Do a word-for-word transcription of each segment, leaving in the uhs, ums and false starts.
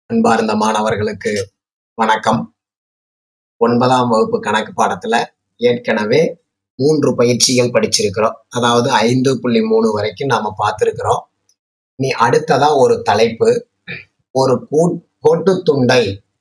அன்பார்ந்த மாணவர்களுக்கு வணக்கம். ஒன்பதாம் வகுப்பு கணக்கு பாடத்துல ஏற்கனவே மூன்று பயிற்சிகள் படிச்சிருக்கிறோம். அதாவது ஐந்து புள்ளி மூணு வரைக்கும் நாம பார்த்திருக்கிறோம். நீ அடுத்ததா ஒரு தலைப்பு, ஒரு கோட்டு துண்டை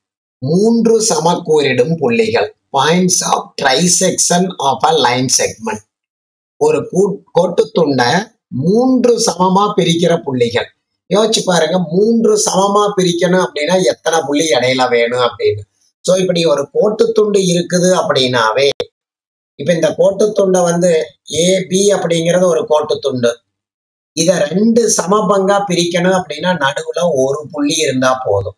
மூன்று சமக்கூறிடும் புள்ளிகள், points of trisection of a line segment. ஒரு கோட்டு துண்டை மூன்று சமமா பிரிக்கிற புள்ளிகள். யோசிச்சு பாருங்க, மூன்று சமமா பிரிக்கணும் அப்படின்னா எத்தனை புள்ளி இடையில வேணும் அப்படின்னு. சோ இப்படி ஒரு கோட்டு துண்டு இருக்குது அப்படின்னாவே, இப்ப இந்த கோட்டு துண்டை வந்து ஏ பி அப்படிங்கிறது ஒரு கோட்டு துண்டு. இத ரெண்டு சம பங்கா பிரிக்கணும் அப்படின்னா நடுவுல ஒரு புள்ளி இருந்தா போதும்.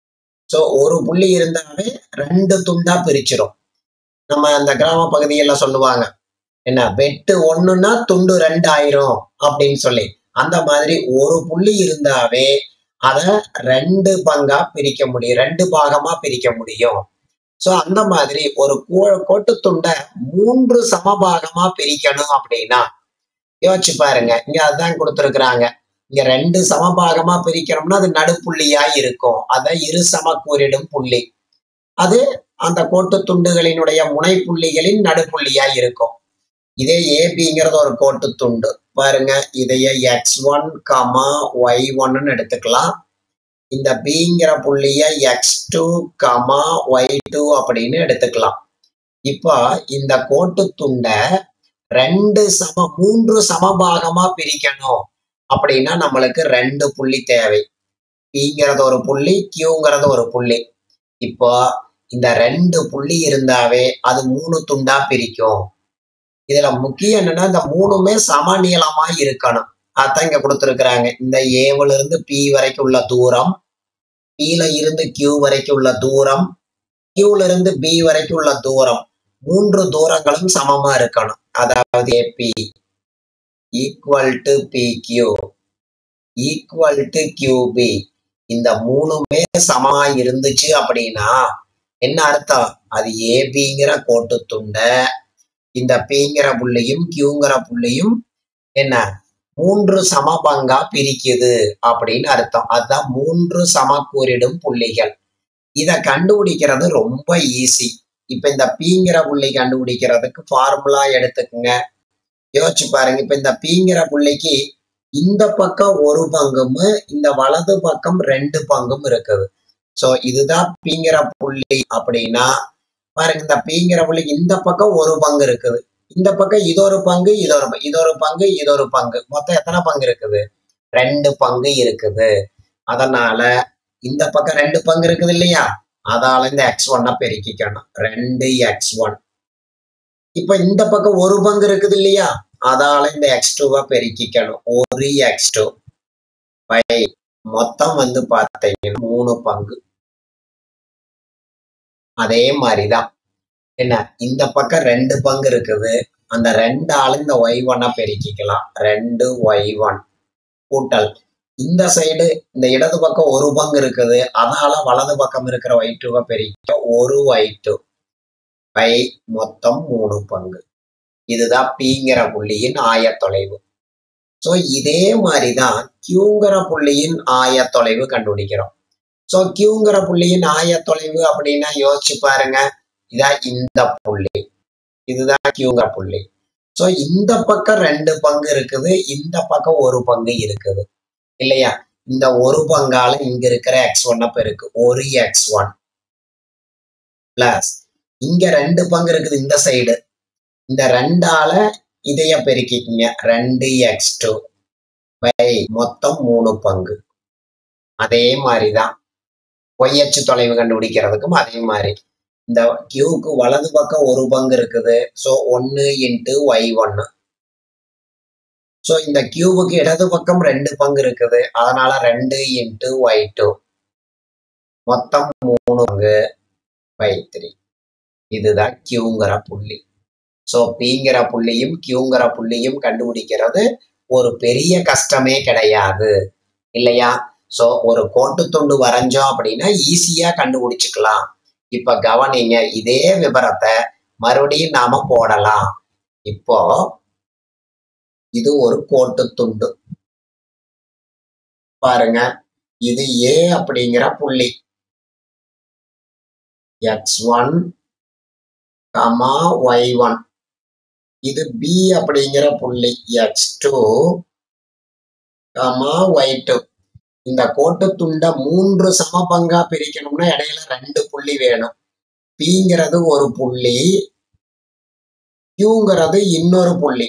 சோ ஒரு புள்ளி இருந்தாவே ரெண்டு துண்டா பிரிச்சிடும். நம்ம அந்த கிராம பகுதியெல்லாம் சொல்லுவாங்க, என்ன வெட்டு ஒண்ணுன்னா துண்டு ரெண்டு ஆயிரும் அப்படின்னு சொல்லி. அந்த மாதிரி ஒரு புள்ளி இருந்தாவே அத ரெண்டு பங்கா பிரிக்க முடியும், ரெண்டு பாகமா பிரிக்க முடியும். சோ அந்த மாதிரி ஒரு கோட்டு துண்டை மூன்று சமபாகமா பிரிக்கணும் அப்படின்னா யோசிச்சு பாருங்க. இங்க அதுதான் கொடுத்திருக்கிறாங்க. இங்க ரெண்டு சமபாகமா பிரிக்கணும்னா அது நடுப்புள்ளியா இருக்கும். அத இரு சமக்கூறிடும் புள்ளி. அது அந்த கோட்டு துண்டுகளினுடைய முனை புள்ளிகளின் நடுப்புள்ளியா இருக்கும். இதே ஏபிங்கிறது ஒரு கோட்டு துண்டு பாருங்க. இதைய எக்ஸ் ஒன் கமா ஒய் ஒன்னு எடுத்துக்கலாம். இந்த பிங்கிற புள்ளிய x two comma y two அப்படின்னு எடுத்துக்கலாம். இப்போ இந்த கோட்டு துண்டை ரெண்டு சம மூன்று சமபாகமா பிரிக்கணும் அப்படின்னா நம்மளுக்கு ரெண்டு புள்ளி தேவை. பிங்கிறது ஒரு புள்ளி, கியூங்கிறது ஒரு புள்ளி. இப்போ இந்த ரெண்டு புள்ளி இருந்தாவே அது மூணு துண்டா பிரிக்கும். இதுல முக்கியம் என்னன்னா, இந்த மூணுமே சம நீளமா இருக்கணும். அதான் இங்க கொடுத்திருக்கிறாங்க. இந்த ஏவுல இருந்து பி வரைக்கும் உள்ள தூரம், பில இருந்து கியூ வரைக்கும் உள்ள தூரம், கியூல இருந்து பி வரைக்கும் உள்ள தூரம், மூன்று தூரங்களும் சமமா இருக்கணும். அதாவது AB equal to P Q equal to QP. இந்த மூணுமே சமமா இருந்துச்சு அப்படின்னா என்ன அர்த்தம்? அது ஏபிங்கிற கோட்டு துண்டை இந்த பிங்கிற புள்ளியும் கியூங்கிற புள்ளியும் என்ன மூன்று சமபங்கா பிரிக்குது அப்படின்னு அர்த்தம். அதுதான் மூன்று சமக்கூறிடும் புள்ளிகள். இத கண்டுபிடிக்கிறது ரொம்ப ஈஸி. இப்ப இந்த பிங்கிற புள்ளி கண்டுபிடிக்கிறதுக்கு ஃபார்முலா எடுத்துக்குங்க. யோசிச்சு பாருங்க. இப்ப இந்த பிங்கிற புள்ளிக்கு இந்த பக்கம் ஒரு பங்கும் இந்த வலது பக்கம் ரெண்டு பங்கும் இருக்குது. சோ இதுதான் பிங்கிற புள்ளி அப்படின்னா பாருங்க, இந்த பிங்கிற புள்ளி இந்த பக்கம் ஒரு பங்கு இருக்குது, இந்த பக்கம் இதொரு பங்கு இதொரு இதொரு பங்கு இதொரு பங்கு, மொத்தம் எத்தனை பங்கு இருக்குது? ரெண்டு பங்கு இருக்குது. அதனால இந்த பக்கம் ரெண்டு பங்கு இருக்குது இல்லையா, அதால இந்த எக்ஸ் ஒன்ன பெருக்கிக்கணும். ரெண்டு எக்ஸ் ஒன். இப்ப இந்த பக்கம் ஒரு பங்கு இருக்குது இல்லையா, அதால இந்த எக்ஸ் டூவை பெருக்கிக்கணும். ஒரு எக்ஸ் டூ பை மொத்தம் வந்து பார்த்தீங்கன்னா மூணு பங்கு. அதே மாதிரிதான் என்ன, இந்த பக்கம் ரெண்டு பங்கு இருக்குது, அந்த ரெண்டு ஆளு இந்த ஒய் ஒன்ன பெருக்கிக்கலாம். ரெண்டு ஒய் ஒன் கூட்டல் இந்த சைடு இந்த இடது பக்கம் ஒரு பங்கு இருக்குது, அதனால வலது பக்கம் இருக்கிற ஒய் டூவை பெருக்கிக்க ஒரு ஒய் டூ பை மொத்தம் மூணு பங்கு. இதுதான் பிங்கிற புள்ளியின் ஆயத்தொலைவு. சோ இதே மாதிரிதான் கியூங்கிற புள்ளியின் ஆயத்தொலைவு கண்டுபிடிக்கிறோம். சோ கியூங்கிற புள்ளியின் ஆயத்தொலைவு அப்படின்னா யோசிச்சு பாருங்க. இதான் இந்த புள்ளி, இதுதான் கியூங்கிற புள்ளி. சோ இந்த பக்கம் ரெண்டு பங்கு இருக்குது, இந்த பக்கம் ஒரு பங்கு இருக்குது இல்லையா. இந்த ஒரு பங்கால இங்க இருக்கிற எக்ஸ் ஒன்ன பெருக்கு, ஒரு எக்ஸ் ஒன் பிளஸ் இங்க ரெண்டு பங்கு இருக்குது இந்த சைடு, இந்த ரெண்டால இதைய பெருக்கிக்கீங்க. ரெண்டு எக்ஸ் டூ பை மொத்தம் மூணு பங்கு. அதே மாதிரிதான் ஒய் அச்சு தொலைவு கண்டுபிடிக்கிறதுக்கும் அதே மாதிரி இந்த கியூக்கு வலது பக்கம் ஒரு பங்கு இருக்குது. சோ ஒன்னு இன்ட்டு ஒய் ஒன்னு. சோ இந்த கியூவுக்கு இடது பக்கம் ரெண்டு பங்கு இருக்குது, அதனால ரெண்டு இன்ட்டு ஒய் டூ மொத்தம் மூணு பங்கு பை த்ரீ. இதுதான் கியூங்கிற புள்ளி. சோ பிங்கிற புள்ளியும் கியூங்கிற புள்ளியும் கண்டுபிடிக்கிறது ஒரு பெரிய கஷ்டமே கிடையாது இல்லையா. சோ ஒரு கோட்டு துண்டு வரைஞ்சோம் அப்படின்னா ஈஸியா கண்டுபிடிச்சுக்கலாம். இப்ப கவனிங்க, இதே விபரத்தை மறுபடியும் நாம போடலாம். இப்போ இது ஒரு கோட்டு துண்டு பாருங்க. இது A அப்படிங்கிற புள்ளி. X one, y one. இது B அப்படிங்கிற புள்ளி. X two, y two. இந்த கோட்டு துண்டை மூன்று சம பங்கா பிரிக்கணும்னா இடையில ரெண்டு புள்ளி வேணும். Pங்கிறது ஒரு புள்ளி, Qங்கிறது இன்னொரு புள்ளி.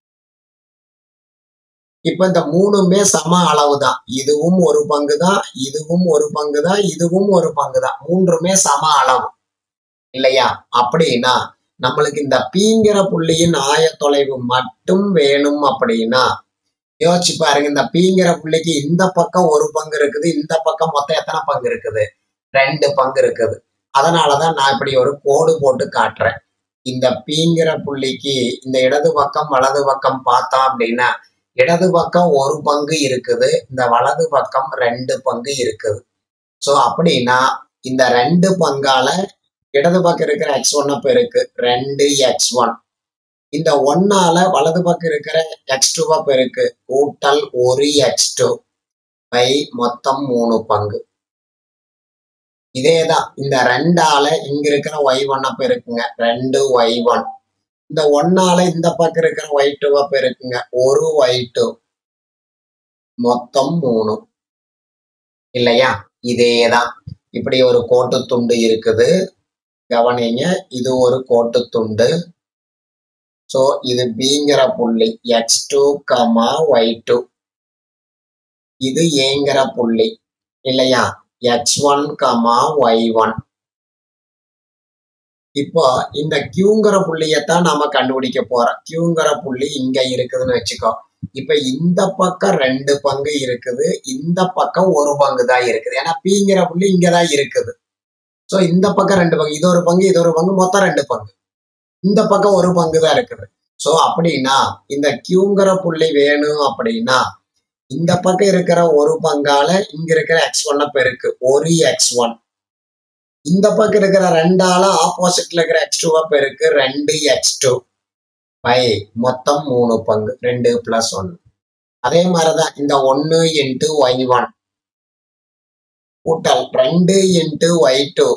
இப்ப இந்த மூணுமே சம அளவு தான். இதுவும் ஒரு பங்கு தான், இதுவும் ஒரு பங்கு தான், இதுவும் ஒரு பங்கு தான். மூன்றுமே சம அளவு இல்லையா? அப்படின்னா நம்மளுக்கு இந்த Pங்கிற புள்ளியின் ஆயத்தொலைவு மட்டும் வேணும். அப்படின்னா யோசிச்சு பாருங்க, இந்த Pங்கிற புள்ளிக்கு இந்த பக்கம் ஒரு பங்கு இருக்குது, இந்த பக்கம் மொத்தம் எத்தனை பங்கு இருக்குது? ரெண்டு பங்கு இருக்குது. அதனாலதான் நான் இப்படி ஒரு கோடு போட்டு காட்டுறேன். இந்த Pங்கிற புள்ளிக்கு இந்த இடது பக்கம் வலது பக்கம் பார்த்தோம் அப்படின்னா இடது பக்கம் ஒரு பங்கு இருக்குது, இந்த வலது பக்கம் ரெண்டு பங்கு இருக்குது. சோ அப்படின்னா இந்த ரெண்டு பங்கால இடது பக்கம் இருக்கிற எக்ஸ் ஒன்ன பெருக்கு ரெண்டு எக்ஸ் ஒன், இந்த ஒன்னால வலது பக்கம் இருக்கிற எக்ஸ் டூ பெருக்கு கூட்டல் ஒரு எக்ஸ் டூ பை மொத்தம் மூணு பங்கு. இதேதான் இந்த ரெண்டால இங்க இருக்கிற ஒய் ஒன்ன பெருக்குங்க ரெண்டு ஒய் ஒன், இந்த ஒன்னால இந்த பக்கம் இருக்கிற ஒய் டூ பெருக்குங்க ஒரு ஒய் டூ, மொத்தம் மூணு இல்லையா? இதேதான். இப்படி ஒரு கோட்டு துண்டு இருக்குது, கவனிங்க. இது ஒரு கோட்டு துண்டு. சோ இது Bங்கிற புள்ளி எக்ஸ் டூ, ஒய் டூ. இது Aங்கிற புள்ளி இல்லையா? X one, y one. இப்போ இந்த Qங்கிற புள்ளியத்தான் நாம கண்டுபிடிக்க போறோம். Qங்கிற புள்ளி இங்க இருக்குதுன்னு வச்சுக்கோ. இப்ப இந்த பக்கம் ரெண்டு பங்கு இருக்குது, இந்த பக்கம் ஒரு பங்கு தான் இருக்குது. ஏன்னா Pங்கிற புள்ளி இங்கதான் இருக்குது. சோ இந்த பக்கம் ரெண்டு பங்கு, இது ஒரு பங்கு, இது ஒரு பங்கு, மொத்தம் ரெண்டு பங்கு. இந்த பக்கம் ஒரு பங்கு தான் இருக்குது. சோ அப்படின்னா இந்த Qங்கிற புள்ளி வேணும் அப்படின்னா இந்த பக்கம் இருக்கிற ஒரு பங்கால இங்க இருக்கிற எக்ஸ் ஒன்ன பெருக்கு ஒரு எக்ஸ் ஒன், இந்த பக்கம் இருக்கிற ரெண்டால ஆப்போசிட்ல இருக்கிற எக்ஸ் டூ பெருக்கு ரெண்டு எக்ஸ் டூ பை மொத்தம் மூணு பங்கு, ரெண்டு பிளஸ் ஒன்னு. அதே மாதிரிதான் இந்த ஒன்னு இன்ட்டு ஒய் ஒன் கூட்டல் ரெண்டு இன்ட்டு ஒய் டூ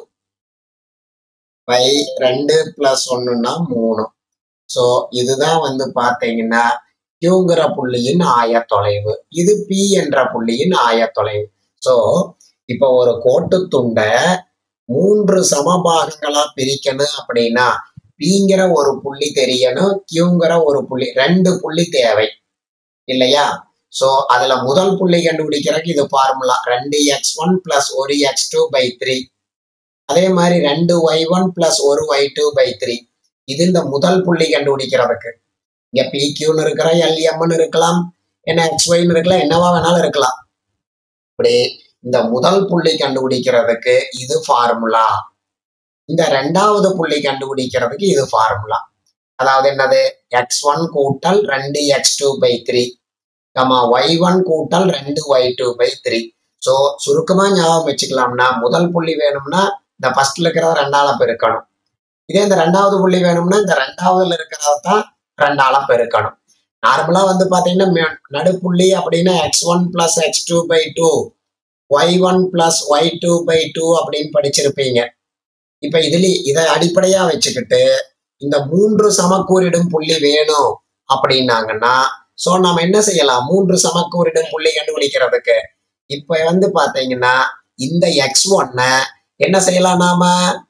பை ரெண்டு பிளஸ் ஒன்னுன்னா மூணு. சோ இதுதான் வந்து பாத்தீங்கன்னா Qங்கிற புள்ளியின் ஆயத்தொலைவு. இது P என்ற புள்ளியின் ஆயத்தொலைவு. சோ இப்ப ஒரு கோட்டு துண்டை மூன்று சமபாகங்களா பிரிக்கணும் அப்படின்னா Pங்கிற ஒரு புள்ளி தெரியணும், Qங்கிற ஒரு புள்ளி, ரெண்டு புள்ளி தேவை இல்லையா? சோ அதுல முதல் புள்ளி கண்டுபிடிக்கிறதுக்கு இது ஃபார்முலா ரெண்டு எக்ஸ் ஒன் பிளஸ் ஒரு எக்ஸ் டூ பை த்ரீ. அதே மாதிரி ரெண்டு ஒய் ஒன் பிளஸ் ஒரு ஒய் டூ பை த்ரீ. இது இந்த முதல் புள்ளி கண்டுபிடிக்கிறதுக்கு. இங்க பி கியூன்னு இருக்கிற எல்எம்னு இருக்கலாம், என்ன எக்ஸ் ஒய்னு இருக்கலாம், என்னவா வேணாலும் இருக்கலாம். இப்படி இந்த முதல் புள்ளி கண்டுபிடிக்கிறதுக்கு இது ஃபார்முலா. இந்த ரெண்டாவது புள்ளி கண்டுபிடிக்கிறதுக்கு இது ஃபார்முலா. அதாவது என்னது? எக்ஸ் ஒன் கூட்டல் ரெண்டு x two by three, y one கூட்டல் ரெண்டு y two by three. So சுருக்கமா ஞாபகம் வச்சுக்கலாம்னா முதல் புள்ளி வேணும்னா இந்த ஃபர்ஸ்ட்ல இருக்கிறத ரெண்டால பெருக்கணும். இதே இந்த ரெண்டாவது புள்ளி வேணும்னா இந்த ரெண்டாவதுல இருக்கிறத தான் ரெண்டால பெருக்கணும். நார்மலா வந்து பாத்தீங்கன்னா நடுப்புள்ளி அப்படின்னா x one plus x two by two, y one plus y two by two அப்படின்னு படிச்சிருப்பீங்க. இப்ப இதுல இதை அடிப்படையா வச்சுக்கிட்டு இந்த மூன்று சமக்கூறிடும் புள்ளி வேணும் அப்படின்னாங்கன்னா சோ நம்ம என்ன செய்யலாம்? மூன்று சமக்கூறிடும் புள்ளி கண்டுபிடிக்கிறதுக்கு இப்ப வந்து பாத்தீங்கன்னா இந்த எக்ஸ் ஒன்ன என்ன செய்யலாம் நாம?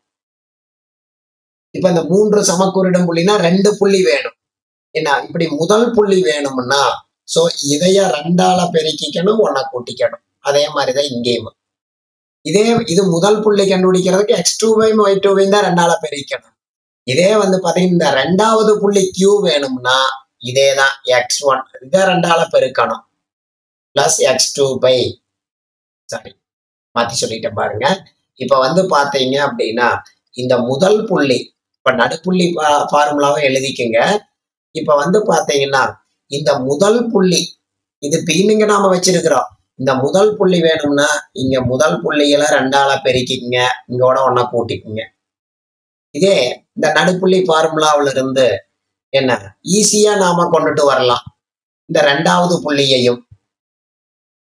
இப்ப இந்த மூன்று சமக்கூறிடும் புள்ளினா ரெண்டு புள்ளி வேணும். என்ன இப்படி முதல் புள்ளி வேணும்னா சோ இதைய ரெண்டால பெருக்கிக்கணும், ஒன்ன கூட்டிக்கணும். அதே மாதிரிதான் இங்கேயும். இதே இது முதல் புள்ளி கண்டுபிடிக்கிறதுக்கு x two by y two தான் ரெண்டால பெருக்கணும். இதே வந்து பாத்தீங்கன்னா இந்த ரெண்டாவது புள்ளி கியூ வேணும்னா இதேதான் எக்ஸ் ஒன் இதை ரெண்டால பெருக்கணும் plus x two by sorry மாத்தி சொல்லிட்டேன் பாருங்க. இப்ப வந்து பாத்தீங்க அப்படின்னா இந்த முதல் புள்ளி இப்ப நடுப்புள்ளி ஃபார்முலாவை எழுதிக்குங்க. இப்ப வந்து பாத்தீங்கன்னா இந்த முதல் புள்ளி இது பீனுங்க நாம வச்சிருக்கிறோம். இந்த முதல் புள்ளி வேணும்னா இங்க முதல் புள்ளிகளை ரெண்டால பெருக்கிங்க, இங்கோட ஒன்ன கூட்டிக்குங்க. இதே இந்த நடுப்புள்ளி ஃபார்முலாவில இருந்து என்ன ஈஸியா நாம கொண்டுட்டு வரலாம் இந்த ரெண்டாவது புள்ளியையும்.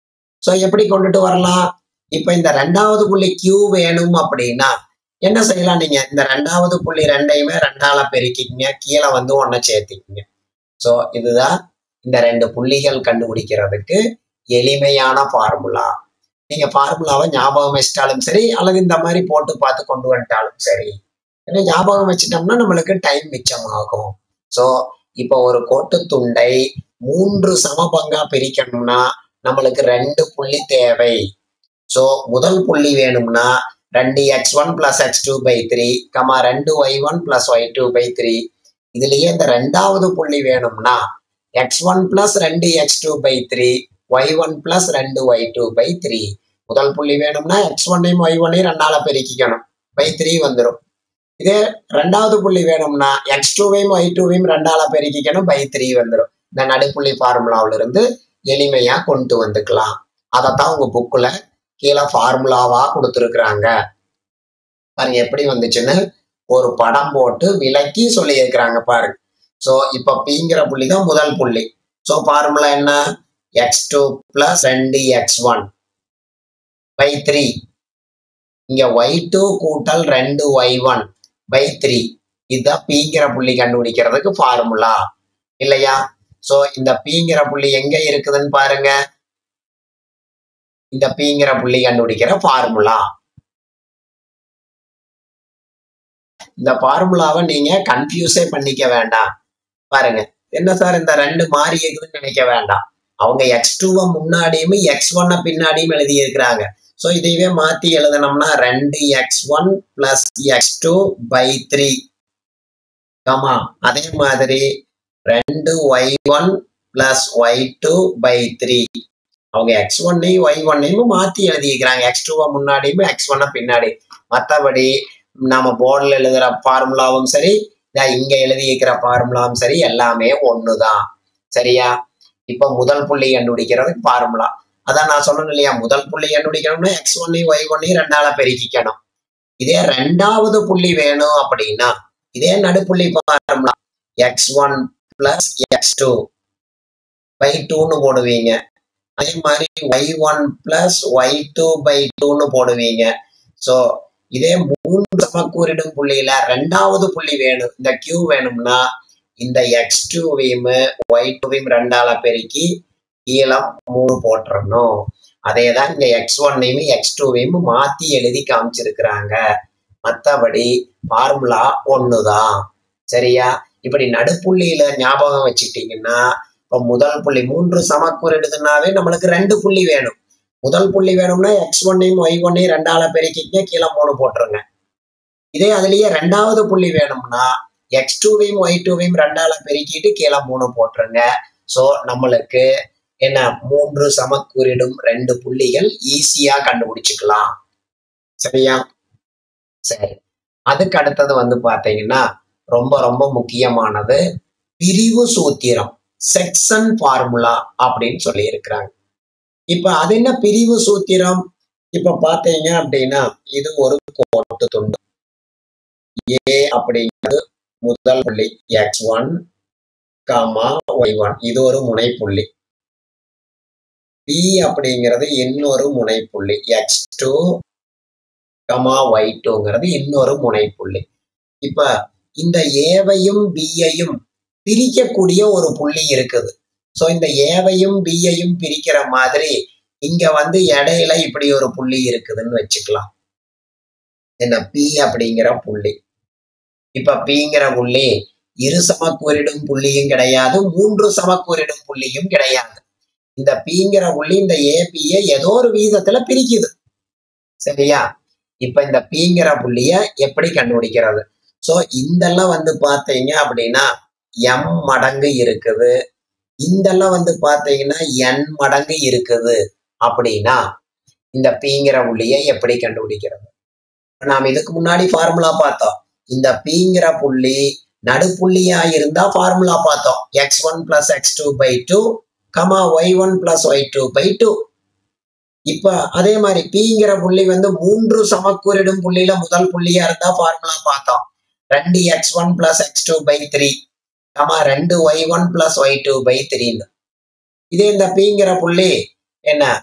சோ எப்படி கொண்டுட்டு வரலாம்? இப்ப இந்த ரெண்டாவது புள்ளி Q வேணும் அப்படின்னா என்ன செய்யலாம்? நீங்க இந்த ரெண்டாவது புள்ளி ரெண்டையுமே ரெண்டால பெருக்கிக்கங்க, கீழே வந்து ஒன்ன சேர்த்திக்கங்க. சோ இதுதான் இந்த ரெண்டு புள்ளிகள் கண்டுபிடிக்கிறதுக்கு எளிமையான ஃபார்முலா. நீங்க ஃபார்முலாவை ஞாபகம் வச்சிட்டாலும் சரி, அல்லது இந்த மாதிரி போட்டு பார்த்து கொண்டு வந்துட்டாலும் சரி. ஏன்னா ஞாபகம் வச்சிட்டோம்னா நம்மளுக்கு டைம் மிச்சமாகும். சோ இப்போ ஒரு கோட்டு துண்டை மூன்று சமபங்கா பிரிக்கணும்னா நம்மளுக்கு ரெண்டு புள்ளி தேவை. சோ முதல் புள்ளி வேணும்னா ரெண்டு x one plus x two by three comma ரெண்டு y one plus y two by three. இதுலயே இந்த ரெண்டாவது புள்ளி வேணும்னா எக்ஸ் ஒன் பிளஸ் ரெண்டு x two by three y one plus ரெண்டு ஒய் டூ பை த்ரீ. முதல் புள்ளி வேணும்னா எக்ஸ் ஒன்னையும் ஒய் ஒன்னையும் ரெண்டால பெருக்கிக்கணும், பை த்ரீ வந்துடும். இதே ரெண்டாவது புள்ளி வேணும்னா எக்ஸ் டூவையும் ஒய் டூவையும் ரெண்டால பெருக்கிக்கணும், பை த்ரீ வந்துடும். இந்த நடுப்புள்ளி ஃபார்முலாவில இருந்து எளிமையா கொண்டு வந்துக்கலாம். அதைத்தான் உங்க புக்குல கீழே ஃபார்முலாவா கொடுத்துருக்குறாங்க. பாருங்க எப்படி வந்துச்சுன்னு ஒரு படம் போட்டு விளக்கி சொல்லி இருக்கிறாங்க பாருங்க. சோ இப்ப பிங்கிற புள்ளி தான் முதல் புள்ளி. சோ ஃபார்முலா என்ன? எக்ஸ் டூ பிளஸ் ரெண்டு எக்ஸ் ஒன் பை த்ரீ. இங்க ஒய் டூ கூட்டல் ரெண்டு ஒய் ஒன் பை த்ரீ. இதுதான் பிங்கிற புள்ளி கண்டுபிடிக்கிறதுக்கு ஃபார்முலா இல்லையா? சோ இந்த பிங்கிற புள்ளி எங்க இருக்குதுன்னு பாருங்க. இந்த பிங்கிற புள்ளி கண்டுபிடிக்கிற ஃபார்முலா. இந்த ஃபார்முலாவை நீங்க கன்ஃபியூஸே பண்ணிக்க வேண்டாம். பாருங்க என்ன சார் இந்த ரெண்டு மாறி இருக்குதுன்னு நினைக்க வேண்டாம். அவங்க எக்ஸ் டூவை முன்னாடியும் எக்ஸ் ஒன்ன பின்னாடியும் எழுதி இருக்கிறாங்க. சோ இதையவே மாத்தி எழுதணும்னா ரெண்டு x one plus x two by three ஆமா அதே மாதிரி ரெண்டு y one plus y two by three. அவங்க எக்ஸ் ஒன்னையும் ஒய் ஒன்னையும் மாத்தி எழுதிக்கிறாங்க, எக்ஸ் டூவை முன்னாடியும் எக்ஸ் ஒன்ன பின்னாடி. மற்றபடி நம்ம போர்டில் எழுதுற ஃபார்முலாவும் சரி, இங்க எழுதி இருக்கிற ஃபார்முலாவும் சரி, எல்லாமே ஒண்ணுதான். சரியா? இப்ப முதல் புள்ளி கண்டுபிடிக்கிறதுக்கு ஃபார்முலா அதான் நான் சொன்னேன் இல்லையா? முதல் புள்ளி கண்டுபிடிக்கணும்னா எக்ஸ் ஒன்னையும் ஒய் ஒன்னையும் ரெண்டால பெருக்கிக்கணும். இதே ரெண்டாவது புள்ளி வேணும் அப்படின்னா இதே நடுப்புள்ளி formula x one plus x two by டூன்னு போடுவீங்க. அதே மாதிரி y one plus y two by டூன்னு போடுவீங்க. சோ இதே மூன்று சமக்கூறிடும் புள்ளியில ரெண்டாவது புள்ளி வேணும், இந்த கியூ வேணும்னா இந்த எக்ஸ் டூவையும் ஒய் டூவையும் ரெண்டால பெருக்கி கீழே மூணு போட்டுறணும். அதேதான் இங்க எக்ஸ் ஒன்னையும் எக்ஸ் டூவையும் மாத்தி எழுதி காமிச்சிருக்கிறாங்க. மற்றபடி ஃபார்முலா ஒண்ணுதான். சரியா? இப்படி நடுப்புள்ளியில ஞாபகம் வச்சுட்டீங்கன்னா இப்ப முதல் புள்ளி மூன்று சமக்கூறிடுதுனாவே நம்மளுக்கு ரெண்டு புள்ளி வேணும். முதல் புள்ளி வேணும்னா எக்ஸ் ஒன்னையும் ஒய் ஒன்னையும் ரெண்டால பெருக்கிங்க, கீழே மூணு போட்டுருங்க. இதே அதுலயே ரெண்டாவது புள்ளி வேணும்னா எக்ஸ் டூவையும் ஒய் டூவையும் ரெண்டால பெருக்கிட்டு கீழே மூணு போட்டுருங்க. சோ நம்மளுக்கு என்ன மூன்று சமக்கூறிடும் ரெண்டு புள்ளிகள் ஈஸியா கண்டுபிடிச்சுக்கலாம். சரியா? சரி, அதுக்கு அடுத்தது வந்து பாத்தீங்கன்னா ரொம்ப ரொம்ப முக்கியமானது பிரிவு சூத்திரம், செக்ஷன் ஃபார்முலா அப்படின்னு சொல்லி இருக்கிறாங்க. இப்ப அது என்ன பிரிவு சூத்திரம்? இப்ப பாத்தீங்க அப்படின்னா இது ஒரு கோட்டு துண்டு. ஏ அப்படிங்கிறது முதல் புள்ளி x one comma y one, இது ஒரு முனைப்புள்ளி. பி அப்படிங்கிறது இன்னொரு முனைப்புள்ளி, எக்ஸ் டூ கமா ஒய் டூங்கிறது இன்னொரு முனைப்புள்ளி. இப்ப இந்த ஏவையும் பியையும் பிரிக்கக்கூடிய ஒரு புள்ளி இருக்குது. சோ இந்த ஏவையும் பியையும் பிரிக்கிற மாதிரி இங்க வந்து இடையில இப்படி ஒரு புள்ளி இருக்குதுன்னு வச்சுக்கலாம். என்ன பி அப்படிங்கிற புள்ளி. இப்ப பிங்கிற புள்ளி இரு சமக்கூறிடும் புள்ளியும் கிடையாது, மூன்று சமக்கூறிடும் புள்ளியும் கிடையாது. இந்த பிங்கிற புள்ளி இந்த ஏபியை ஏதோ ஒரு வீதத்துல பிரிக்குது. சரியா? இப்ப இந்த பிங்கிற புள்ளிய எப்படி கண்டுபிடிக்கிறது? சோ இந்தெல்லாம் வந்து பாத்தீங்க அப்படின்னா எம் மடங்கு இருக்குது, இந்தெல்லாம் வந்து பாத்தீங்கன்னா என் மடங்கு இருக்குது. அப்படின்னா இந்த பிங்கிற புள்ளியை எப்படி கண்டுபிடிக்கிறது? நாம் இதுக்கு முன்னாடி ஃபார்முலா பார்த்தோம். இந்த பிங்கிற புள்ளி நடுப்புள்ளியா இருந்தா ஃபார்முலா பார்த்தோம், x one plus x two by two comma y one plus y two by two. இப்ப அதே மாதிரி பிங்கிற புள்ளி வந்து மூன்று சமக்கூறிடும் புள்ளியில முதல் புள்ளியா இருந்தா ஃபார்முலா பார்த்தோம், ரெண்டு x one plus x two by three comma ரெண்டு y one plus y two by த்ரீன்னு. இதே இந்த பிங்கிற புள்ளி என்ன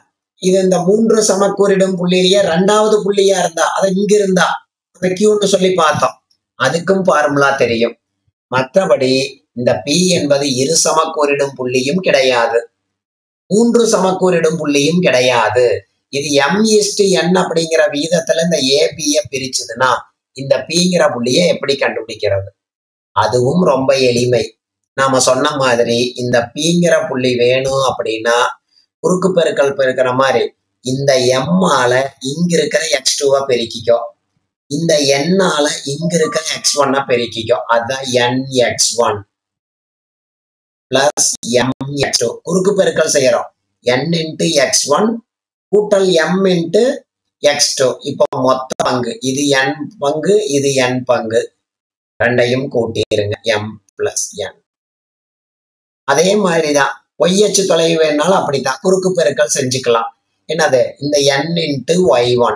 இது இந்த மூன்று சமக்கூறிடும் புள்ளியிலேயே ரெண்டாவது புள்ளியா இருந்தா அதை இங்க இருந்தா அதை கியூன்னு சொல்லி பார்த்தோம், அதுக்கும் ஃபார்முலா தெரியும். மற்றபடி இந்த பி என்பது இரு சமக்கூறிடும் புள்ளியும் கிடையாது, மூன்று சமக்கூறிடும் புள்ளியும் கிடையாது. இது எம் இஸ்டு என் அப்படிங்கிற விகிதத்துல இந்த ஏபிய பிரிச்சுதுன்னா இந்த பிங்கிற புள்ளியை எப்படி கண்டுபிடிக்கிறது? அதுவும் ரொம்ப எளிமை. நாம சொன்ன மாதிரி இந்த பிங்கிற புள்ளி வேணும் அப்படின்னா குறுக்கு பெருக்கல் பெருக்கிற மாதிரி இந்த எம் ஆல இங்க இருக்கிற எக்ஸ் டூவா பெருக்கிக்கோ, இந்த எண்ணால இங்க இருக்கிற எக்ஸ் ஒன்னா பெருக்கிக்கோ, அதுதான் n x one plus m x two. குறுக்கு பெருக்கல் செய்யறோம், என் இன்ட்டு எக்ஸ் ஒன் கூட்டல் எம் இன்ட்டு எக்ஸ் டூ. இப்போ மொத்த பங்கு இது என் பங்கு இது என் பங்கு, ரெண்டையும் கூட்டிருங்க எம் பிளஸ் என். அதே மாதிரிதான் ஒய் அச்சு தொலைவு வேணாலும் அப்படித்தான் குறுக்கு பெருக்கல் செஞ்சுக்கலாம். என்னது இந்த என் இன்ட்டு ஒய் ஒன்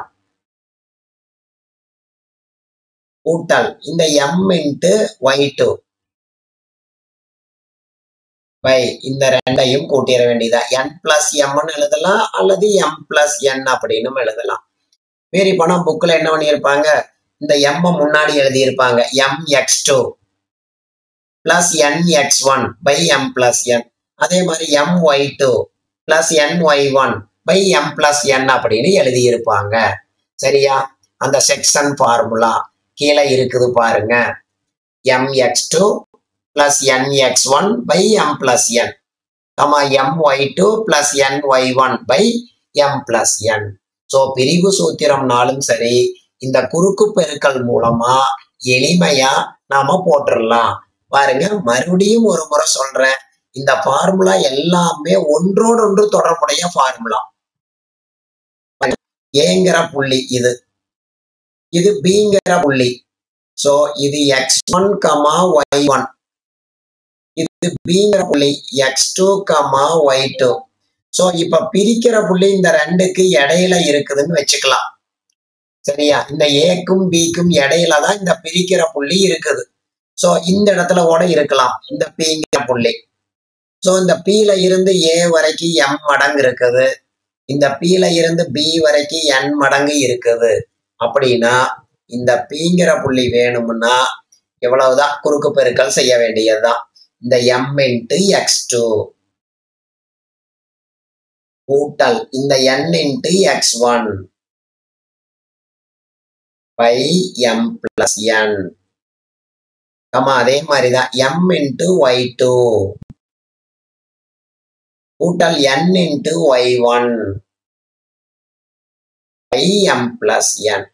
கூட்டல் இந்த m into y two by இந்த ரெண்டையும் கூட்டிட வேண்டியதா. என் பிளஸ் எம்னு எழுதலாம் அல்லது எம் பிளஸ் என் அப்படின்னு எழுதலாம். மீறி போனா புக்ல என்ன பண்ணியிருப்பாங்க, இந்த எம் முன்னாடி எழுதியிருப்பாங்க m x two plus n x one by m plus n. அதே மாதிரி m y two plus n y one by m plus n அப்படின்னு எழுதியிருப்பாங்க. சரியா? அந்த செக்ஷன் ஃபார்முலா கீழே இருக்குது பாருங்க. M x two plus n x one by m plus n comma m y two plus n y one by m plus n. So பிரிவு சூத்திரம்னாலும் சரி இந்த குறுக்கு பெருக்கல் மூலமா எளிமையா நாம போட்டுடலாம். பாருங்க, மறுபடியும் ஒரு முறை சொல்றேன், இந்த ஃபார்முலா எல்லாமே ஒன்றோடு ஒன்று தொடர்புடைய ஃபார்முலா. ஏங்கிற புள்ளி இது, இது பிங்கிற புள்ளி. சோ இது x one comma y one, இது பிங்கிற புள்ளி x two comma y two. So இப்ப பிரிக்கிற புள்ளி இந்த ரெண்டுக்கு இடையில இருக்குதுன்னு வச்சுக்கலாம். சரியா? இந்த ஏக்கும் பிக்கும் இடையில தான் இந்த பிரிக்கிற புள்ளி இருக்குது. சோ இந்த இடத்துல கூட இருக்கலாம் இந்த பிங்கிற புள்ளி. சோ இந்த பில இருந்து ஏ வரைக்கும் எம் மடங்கு இருக்குது, இந்த பில இருந்து பி வரைக்கும் என் மடங்கு இருக்குது. அப்படின்னா இந்த பிங்கிற புள்ளி வேணும்னா எவ்வளவுதான் குறுக்கு பெருக்கல் செய்ய வேண்டியதுதான். இந்த எம் இன்ட்டு எக்ஸ் டூ கூட்டல் இந்த n into x one by m plus n comma அதே மாதிரிதான் எம் இன்ட்டு ஒய் டூ கூட்டல் n into y one by m plus n.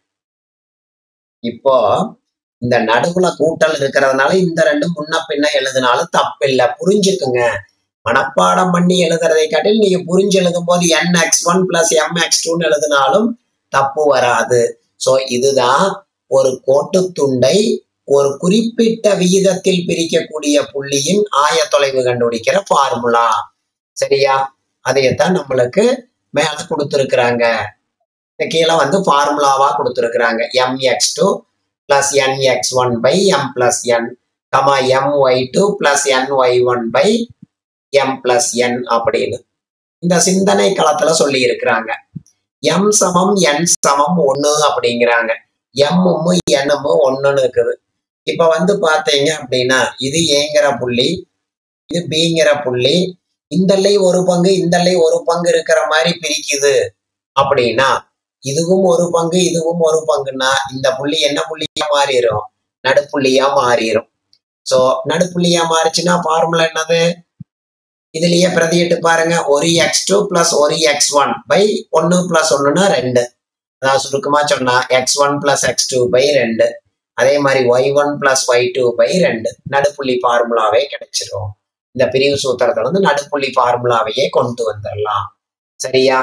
இப்போ இந்த நடுவுல கூட்டல் இருக்கிறதுனால இந்த ரெண்டு முன்ன பின்ன எழுதினாலும் தப்பு இல்லை. புரிஞ்சுக்குங்க, மனப்பாடம் பண்ணி எழுதுறதை காட்டில் நீங்க புரிஞ்சு எழுதும் போது n x one plus m x டூன்னு எழுதினாலும் தப்பு வராது. சோ இதுதான் ஒரு கோட்டு துண்டை ஒரு குறிப்பிட்ட விகிதத்தில் பிரிக்கக்கூடிய புள்ளியின் ஆயத்தொலைவு கண்டுபிடிக்கிற ஃபார்முலா. சரியா? அதையத்தான் நம்மளுக்கு மேல கொடுத்துருக்குறாங்க. கீழே வந்து ஃபார்முலாவா கொடுத்துருக்குறாங்க. M x two plus n x one by m plus n comma m y two plus n y one by m plus n அப்படின்னு இந்த சிந்தனை களத்துல சொல்லி இருக்கிறாங்க. எம் சமம் என் சமம் ஒண்ணு அப்படிங்கிறாங்க. எம்மும் என்னமும் ஒண்ணுன்னு இருக்குது. இப்ப வந்து பாத்தீங்க அப்படின்னா இது ஏங்கிற புள்ளி, இது பிங்கிற புள்ளி, இந்தல்லை ஒரு பங்கு இந்தல்லை ஒரு பங்கு இருக்கிற மாதிரி பிரிக்குது அப்படின்னா இதுவும் ஒரு பங்கு இதுவும் ஒரு பங்குன்னா இந்த புள்ளி என்ன புள்ளியா மாறிடும்? நடுப்புள்ளியா மாறிடும். சோ நடுப்புள்ளியா மாறிச்சுன்னா ஃபார்முலா என்னது? இதுலயே பிரதியிட்டு பாருங்க. ஒரு எக்ஸ் டூ பிளஸ் ஒரு எக்ஸ் ஒன் பை ஒன்னு பிளஸ் ஒன்னுன்னா ரெண்டு. அதாவது சுருக்கமா சொன்னா x one plus x two by ரெண்டு. அதே மாதிரி y one plus y two by ரெண்டு. நடுப்புள்ளி ஃபார்முலாவே கிடைச்சிடும். இந்த பிரிவு சூத்திரத்துல வந்து நடுப்புள்ளி ஃபார்முலாவையே கொண்டு வந்துடலாம். சரியா?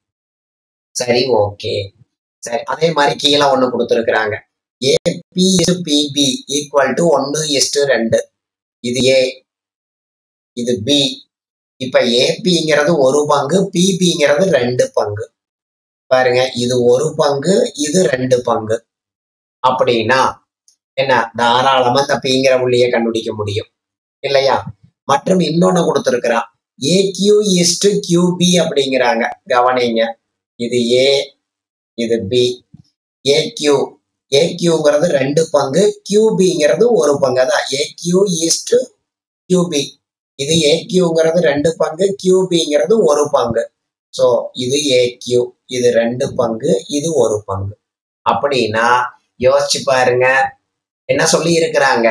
சரி, ஓகே. சரி, அதே மாதிரி கீழே ஒண்ணு கொடுத்துருக்குறாங்க. AP is PB equal to ஒன்னு இஸ்டு ரெண்டு. இது ஏ, இது பி. இப்ப ஏபிங்கிறது ஒரு பங்கு, பிபிங்கிறது ரெண்டு பங்கு. பாருங்க, இது ஒரு பங்கு, இது ரெண்டு பங்கு. அப்படின்னா என்ன? தாராளமா இந்த பிங்கிற புள்ளியை கண்டுபிடிக்க முடியும் இல்லையா? மற்றும் இன்னொன்னு கொடுத்துருக்கிறான், ஏ கியூ இஸ்டு கியூபி அப்படிங்கிறாங்க. கவனிங்க, இது ஏ, இது பி. ஏக்யூ ஏக்யூங்கிறது ரெண்டு பங்கு, கியூபிங்கிறது ஒரு பங்கு. அதான் ஏக்யூ ஈஸ்ட் கியூபி. இது ஏக்யூங்கிறது ரெண்டு பங்கு, கியூபிங்கிறது ஒரு பங்கு. ஸோ இது ஏக்யூ, இது ரெண்டு பங்கு, இது ஒரு பங்கு. அப்படின்னா யோசிச்சு பாருங்க, என்ன சொல்லி இருக்கிறாங்க?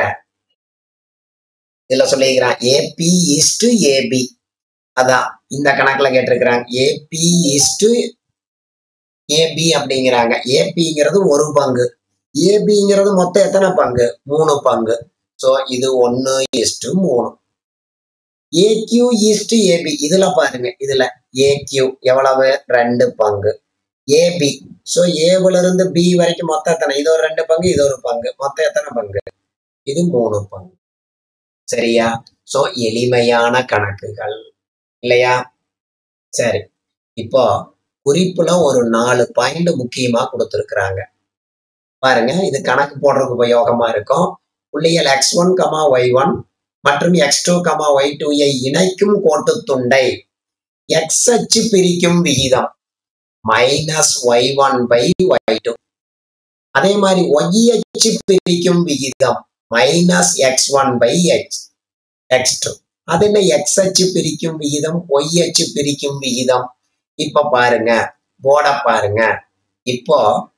இதுல சொல்லியிருக்கிறான் ஏபி ஈஸ்ட் ஏபி. அதான் இந்த கணக்குல கேட்டிருக்கிறாங்க ஏபி ஈஸ்ட் ஏபி அப்படிங்கிறாங்க. ஏபிங்கிறது ஒரு பங்கு, ஏபிங்கிறது மொத்தம் எத்தனை பங்கு? மூணு பங்கு. ஸோ இது ஒன்னு ஈஸ்ட் மூணு. ஏக்யூ ஈஸ்ட் ஏபி, இதுல பாருங்க, இதுல ஏக்யூ எவ்வளவு? ரெண்டு பங்கு. ஏபி, ஸோ ஏவுல இருந்து பி வரைக்கும் மொத்தம் எத்தனை? இது ஒரு ரெண்டு பங்கு, இது ஒரு பங்கு, மொத்தம் எத்தனை பங்கு? இது மூணு பங்கு. சரியா? ஸோ எளிமையான கணக்குகள் இல்லையா? சரி, இப்போ குறிப்புல ஒரு நாலு பாயிண்ட் முக்கியமா கொடுத்துருக்குறாங்க பாருங்க. இது கணக்கு போடுறதுக்கு உபயோகமா இருக்கும். புள்ளிகள் x one comma y one மற்றும் x two comma y two இணைக்கும் கோட்டு துண்டை எக்ஸ் அச்சு பிரிக்கும் விகிதம் minus y one by y two. அதே மாதிரி ஒய் அச்சு பிரிக்கும் விகிதம் minus x one by x x two. அது என்ன எக்ஸ் அச்சு பிரிக்கும் விகிதம், ஒய் அச்சு பிரிக்கும் விகிதம்? இப்ப பாருங்க, போர்ட பாருங்க. இப்போ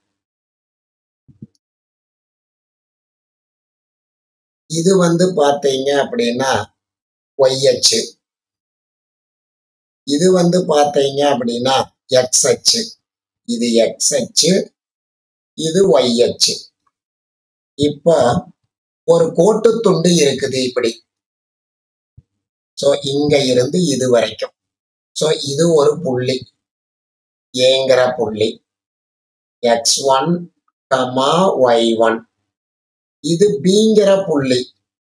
இது வந்து பாத்தீங்க அப்படின்னா ஒய் அச்சு, இது வந்து பாத்தீங்க அப்படின்னா எக்ஸ் அச்சு, இது எக்ஸ் அச்சு, இது ஒய் அச்சு. இப்போ ஒரு கோட்டு துண்டு இருக்குது இப்படி. சோ இங்க இருந்து இது வரைக்கும். சோ இது ஒரு புள்ளி, ஏங்கிற புள்ளி, x one comma y one. இது பிங்கிற புள்ளி,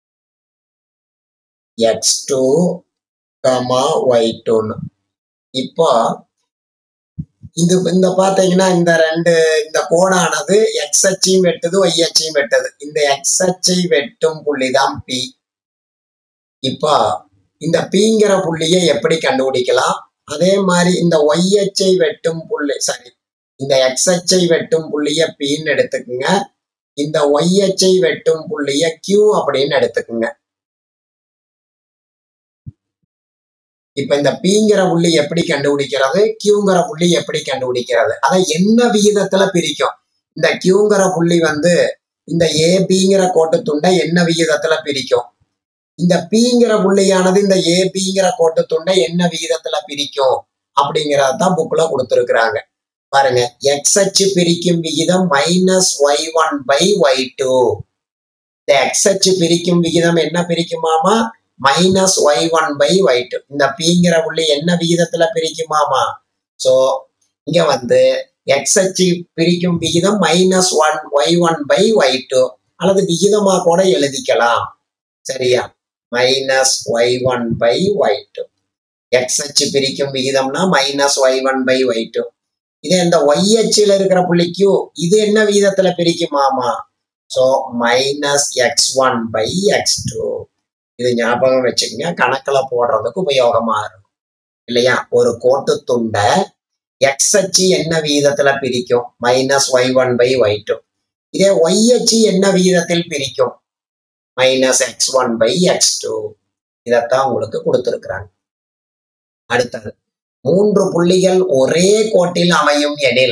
x two comma y two. இப்போ இது இந்த பாத்தீங்கன்னா இந்த ரெண்டு இந்த கோடானது எக்ஸ் அச்சையும் வெட்டுது, ஒய் அச்சையும் வெட்டுது. இந்த எக்ஸ் அச்சை வெட்டும் புள்ளிதான் பி. இப்போ இந்த பிங்கிற புள்ளியை எப்படி கண்டுபிடிக்கலாம்? அதே மாதிரி இந்த ஒய் அச்சை வெட்டும் புள்ளி, சரி, இந்த எக்ஸ் அச்சை வெட்டும் புள்ளிய பின்னு எடுத்துக்குங்க, இந்த ஒய் அச்சை வெட்டும் புள்ளிய கியூ அப்படின்னு எடுத்துக்குங்க. இப்ப இந்த பிங்கிற புள்ளி எப்படி கண்டுபிடிக்கிறது, கியூங்கிற புள்ளி எப்படி கண்டுபிடிக்கிறது? அதை என்ன விகிதத்துல பிரிக்கும்? இந்த கியூங்கிற புள்ளி வந்து இந்த ஏபிங்கிற கோட்டு துண்டை என்ன விகிதத்துல பிரிக்கும்? இந்த பிங்கிற புள்ளியானது இந்த ஏபிங்கிற கோட்டு துண்டை என்ன விகிதத்துல பிரிக்கும் அப்படிங்கறதான் புக்ல கொடுத்துருக்குறாங்க பாருங்க. எக்ஸ் அச்சு பிரிக்கும் விகிதம் minus y one by y two. இந்த எக்ஸ் அச்சு பிரிக்கும் விகிதம் என்ன பிரிக்குமாமா? Minus y one by y two. இந்த பிங்கிற புள்ளி என்ன விகிதத்துல பிரிக்குமாமா? சோ இங்க வந்து எக்ஸ் அச்சு பிரிக்கும் விகிதம் minus one y one by y two, அல்லது விகிதமா கூட எழுதிக்கலாம். சரியா? Minus y one by y two. X அச்சு பிரிக்கும் விகிதம்னா minus y one by y two. இதே இந்த ஒய் அச்சுல இருக்கிற புள்ளிக்கு இது என்ன விகிதத்துல பிரிக்குமாமா? So minus x one by x two. இது ஞாபகம் வச்சுக்கோங்க, கணக்குல போடுறதுக்கு உபயோகமா இருக்கும் இல்லையா? ஒரு கோட்டு துண்டை எக்ஸ் அச்சு என்ன விகிதத்துல பிரிக்கும்? Minus y one by y two. இதே ஒய் அச்சு என்ன விகிதத்தில் பிரிக்கும்? Minus x one by x two. இதத்தான் உங்களுக்கு கொடுத்திருக்கிறாங்க. அடுத்தது, மூன்று புள்ளிகள் ஒரே கோட்டில் அமையும் எனில்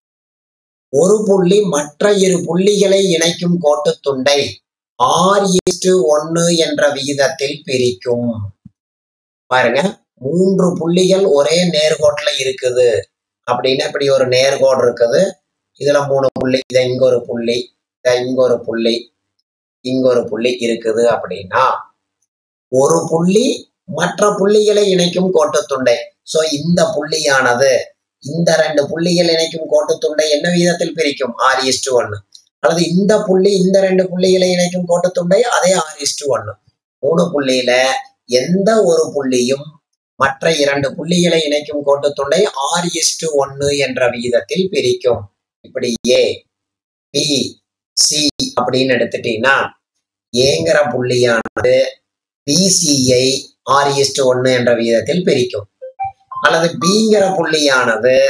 ஒரு புள்ளி மற்ற இரு புள்ளிகளை இணைக்கும் கோட்டு துண்டை ஆர் ஈஸ்டு ஒன்னு என்ற விகிதத்தில் பிரிக்கும். பாருங்க, மூன்று புள்ளிகள் ஒரே நேர்கோட்டுல இருக்குது அப்படின்னு, இப்படி ஒரு நேர்கோடு இருக்குது. இதுல மூணு புள்ளி, இத இங்க ஒரு புள்ளி, இத இங்க ஒரு புள்ளி, இங்க ஒரு புள்ளி இருக்குது அப்படின்னா ஒரு புள்ளி மற்ற புள்ளிகளை இணைக்கும் கோட்டு துண்டை. சோ இந்த புள்ளியானது இந்த ரெண்டு புள்ளிகள் இணைக்கும் கோட்டு துண்டை என்ன விகிதத்தில் பிரிக்கும்? ஆர் ஈஸ்டு ஒன்னு. அல்லது இந்த புள்ளி இந்த ரெண்டு புள்ளிகளை இணைக்கும் கோட்டு துண்டை அதே ஆர் ஈஸ்டு ஒன்னு. மூணு புள்ளியில எந்த ஒரு புள்ளியும் மற்ற இரண்டு புள்ளிகளை இணைக்கும் கோட்டு துண்டை ஆர் ஈஸ்டு ஒன்னு என்ற விகிதத்தில் பிரிக்கும். இப்படி ஏ பி சி அப்படின்னு எடுத்துட்டீங்கன்னா ஏங்கிற புள்ளியானது பிசியை ஆர் ஈஸ்டு ஒன்னு என்ற விகிதத்தில் பிரிக்கும். அல்லது பிங்கிற புள்ளியானது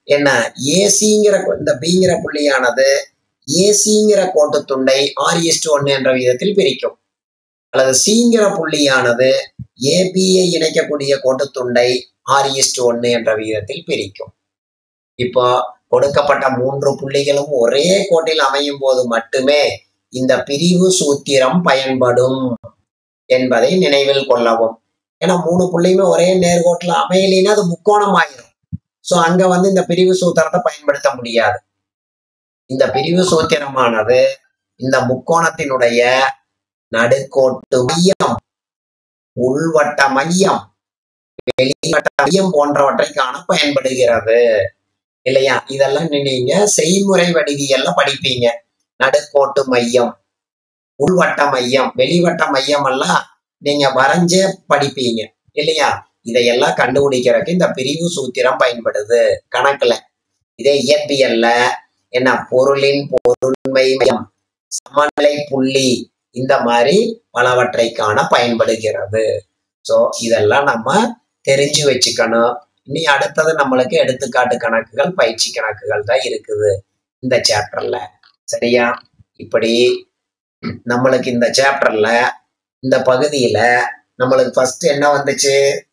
என்ன ஏசிங்கிற இந்த பிங்கிற புள்ளியானது ஏசிங்கிற கோட்டு துண்டை ஆர் இஸ்டு ஒன்னு என்ற விதத்தில் பிரிக்கும். அல்லது சிங்கிற புள்ளியானது ஏபியை இணைக்கக்கூடிய கோட்டு துண்டை ஆர் இஸ்டு ஒன்னு என்ற விதத்தில் பிரிக்கும். இப்போ கொடுக்கப்பட்ட மூன்று புள்ளிகளும் ஒரே கோட்டில் அமையும் போது மட்டுமே இந்த பிரிவு சூத்திரம் பயன்படும் என்பதை நினைவில் கொள்ளவும். ஏன்னா மூணு புள்ளியுமே ஒரே நேர்கோட்டில் அமையலைன்னா அது முக்கோணம் ஆயிரும். சோ அங்க வந்து இந்த பிரிவு சூத்திரத்தை பயன்படுத்த முடியாது. இந்த பிரிவு சூத்திரமானது இந்த முக்கோணத்தினுடைய நடுக்கோட்டு மையம், உள்வட்ட மையம், வெளிவட்ட மையம் போன்றவற்றை காண பயன்படுகிறது இல்லையா? இதெல்லாம் நீங்க செய்முறை வடிவியல்ல படிப்பீங்க. நடுக்கோட்டு மையம், உள்வட்ட மையம், வெளிவட்ட மையம் எல்லாம் நீங்க வரைஞ்சே படிப்பீங்க இல்லையா? இதையெல்லாம் கண்டுபிடிக்கிறதுக்கு இந்த பிரிவு சூத்திரம் பயன்படுது கணக்குல. இதே இயற்பியல்ல என்ன பொருளின் பொருண்மை மையம், சமநிலை புள்ளி, இந்த மாதிரி பலவற்றை காண பயன்படுகிறது. சோ இதெல்லாம் நம்ம தெரிஞ்சு வச்சுக்கணும். இனி அடுத்தது நம்மளுக்கு எடுத்துக்காட்டு கணக்குகள், பயிற்சி கணக்குகள் தான் இருக்குது இந்த சாப்டர்ல. சரியா? இப்படி நம்மளுக்கு இந்த சாப்டர்ல இந்த பகுதியில நம்மளுக்கு ஃபர்ஸ்ட் என்ன வந்துச்சு?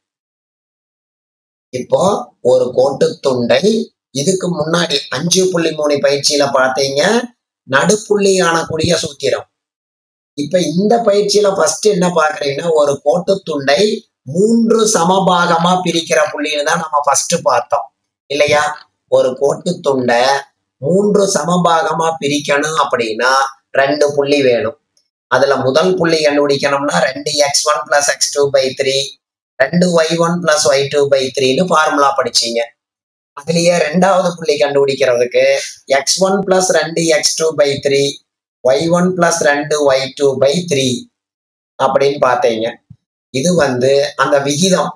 இப்போ ஒரு கோட்டு துண்டை இதுக்கு முன்னாடி அஞ்சு புள்ளி மூணு பயிற்சியில பார்த்தீங்க நடுப்புள்ளி காணக்கூடிய சூத்திரம். இப்ப இந்த பயிற்சியில ஃபர்ஸ்ட் என்ன பாக்குறீங்கன்னா ஒரு கோட்டு துண்டை மூன்று சமபாகமா பிரிக்கிற புள்ளின்னு தான் நம்ம ஃபர்ஸ்ட் பார்த்தோம் இல்லையா? ஒரு கோட்டு துண்டை மூன்று சமபாகமா பிரிக்கணும் அப்படின்னா ரெண்டு புள்ளி வேணும். அதுல முதல் புள்ளி கண்டுபிடிக்கணும்னா ரெண்டு x one plus x two by three, ரெண்டு y one plus y two by த்ரீன்னு ஃபார்முலா படிச்சீங்க. அதுலயே ரெண்டாவது புள்ளி கண்டுபிடிக்கிறதுக்கு எக்ஸ் ஒன் பிளஸ் ரெண்டு x two by three, y one plus ரெண்டு ஒய் டூ பை த்ரீ அப்படின்னு பார்த்தீங்க. இது வந்து அந்த விகிதம்,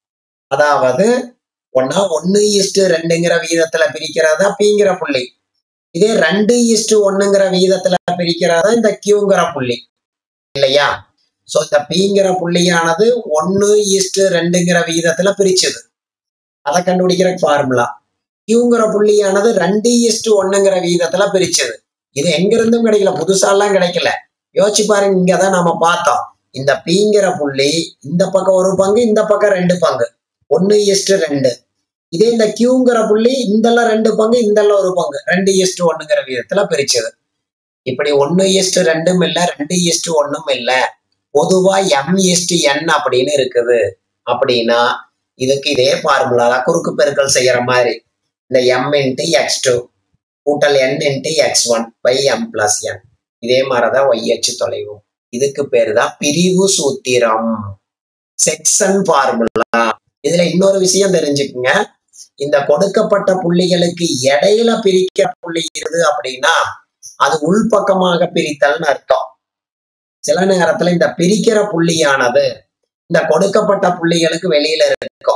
அதாவது ஒன்னா ஒன்னு இஸ்டு ரெண்டுங்கிற விகிதத்துல பிரிக்கிறதா பிங்கிற புள்ளி. இதே ரெண்டு இஸ்டு ஒண்ணுங்கிற விகிதத்துல பிரிக்கிறதா இந்த கியூங்கிற புள்ளி இல்லையா? சோ இந்த பிங்கிற புள்ளியானது ஒன்னு இஸ்டு ரெண்டுங்கிற விகிதத்துல பிரிச்சது, அதை கண்டுபிடிக்கிற ஃபார்முலா. கியூங்கிற புள்ளியானது ரெண்டு இஸ்டு ஒண்ணுங்கிற விகிதத்துல பிரிச்சது. இது எங்க இருந்தும் கிடைக்கல, புதுசாலாம் கிடைக்கல. யோசிச்சு பாருங்க, இங்கதான் நாம பார்த்தோம். இந்த பிங்கிற புள்ளி இந்த பக்கம் ஒரு பங்கு, இந்த பக்கம் ரெண்டு பங்கு, ஒன்னு இஸ்டு ரெண்டு. இதே இந்த கியூங்கிற புள்ளி இந்தெல்லாம் ரெண்டு பங்கு, இந்தெல்லாம் ஒரு பங்கு, ரெண்டு இஸ்டு ஒண்ணுங்கிற விதத்துல பிரிச்சது. இப்படி ஒன்னு இஸ்டு ரெண்டும் இல்ல, ரெண்டு இஸ்டு ஒண்ணும் இல்ல, பொதுவா எம் இஸ்டு என் அப்படின்னு இருக்குது. அப்படின்னா இதுக்கு இதே ஃபார்முலா தான், குறுக்கு பெருக்கல் செய்யற மாதிரி. இந்த எம் இன்ட்டு எக்ஸ் டூ கூட்டல் n into x one by m plus n, இதே மாதிரிதான் ஒய் அச்சு தொலைவும். இதுக்கு பேரு தான் பிரிவு சூத்திரம், செக்ஷன் ஃபார்முலா. இதுல இன்னொரு விஷயம் தெரிஞ்சுக்குங்க, இந்த கொடுக்கப்பட்ட புள்ளிகளுக்கு இடையில பிரிக்கிற புள்ளி இருக்குது அப்படின்னா அது உள்பக்கமாக பிரித்தல்னு அர்த்தம். சில நேரத்துல இந்த பிரிக்கிற புள்ளியானது இந்த கொடுக்கப்பட்ட புள்ளிகளுக்கு வெளியில இருக்கும்.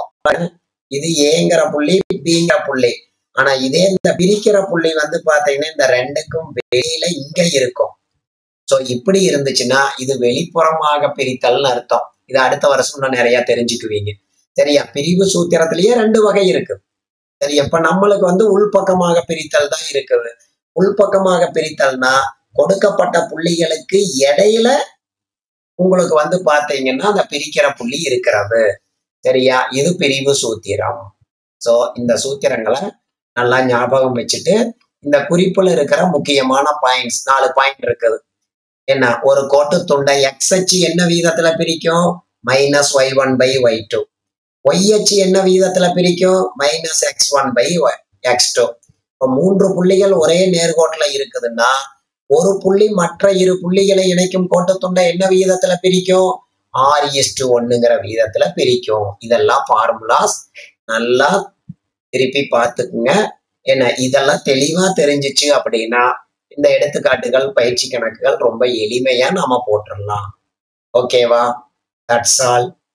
இது ஏங்கிற புள்ளி, பிங்கிற புள்ளி. ஆனா இதே இந்த பிரிக்கிற புள்ளி வந்து பாத்தீங்கன்னா இந்த ரெண்டுக்கும் வெளியில இங்க இருக்கும். சோ இப்படி இருந்துச்சுன்னா இது வெளிப்புறமாக பிரித்தல்னு அர்த்தம். இது அடுத்த வருஷம் இன்னும் நிறைய தெரிஞ்சுக்குவீங்க. சரியா? பிரிவு சூத்திரத்திலேயே ரெண்டு வகை இருக்கு. சரி, இப்ப நம்மளுக்கு வந்து உள்பக்கமாக பிரித்தல் தான் இருக்குது. உள்பக்கமாக பிரித்தல்னா கொடுக்கப்பட்ட புள்ளிகளுக்கு இடையில உங்களுக்கு வந்து பாத்தீங்கன்னா அந்த பிரிக்கிற புள்ளி இருக்கிறது. சரியா? இது பிரிவு சூத்திரம். சோ இந்த சூத்திரங்களை நல்லா ஞாபகம் வச்சுட்டு இந்த குறிப்புல இருக்கிற முக்கியமான பாயிண்ட்ஸ், நாலு பாயிண்ட் இருக்குது. என்ன? ஒரு கோட்டு துண்டை எக்ஸ் அச்சு என்ன விகிதத்துல பிரிக்கும்? Minus y one by y two. Y அச்சு என்ன விகிதத்துல பிரிக்கும்? Minus x one by x two. இப்போ மூன்று புள்ளிகள் ஒரே நேர்கோட்டுல இருக்குதுன்னா ஒரு புள்ளி மற்ற இரு புள்ளிகளை இணைக்கும் கோட்டு துண்டை என்ன விகிதத்துல பிரிக்கும்? ஆர் இஸ்டு ஒண்ணுங்கிற விகிதத்துல பிரிக்கும். இதெல்லாம் ஃபார்முலாஸ், நல்லா திருப்பி பார்த்துக்குங்க. என்ன, இதெல்லாம் தெளிவா தெரிஞ்சிச்சு அப்படின்னா இந்த எடுத்துக்காட்டுகள், பயிற்சி கணக்குகள் ரொம்ப எளிமையா நாம போட்டுடலாம். ஓகேவா? That's all.